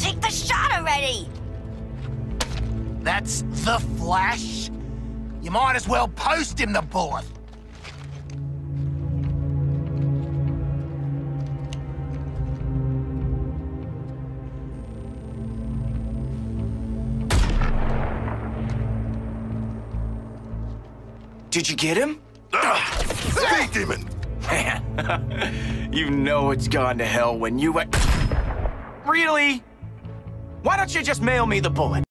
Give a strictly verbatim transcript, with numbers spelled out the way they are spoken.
take the shot already! That's the Flash? You might as well post him the bullet. Did you get him? Ah, Speed Demon! Man, you know it's gone to hell when you... Really? Why don't you just mail me the bullet?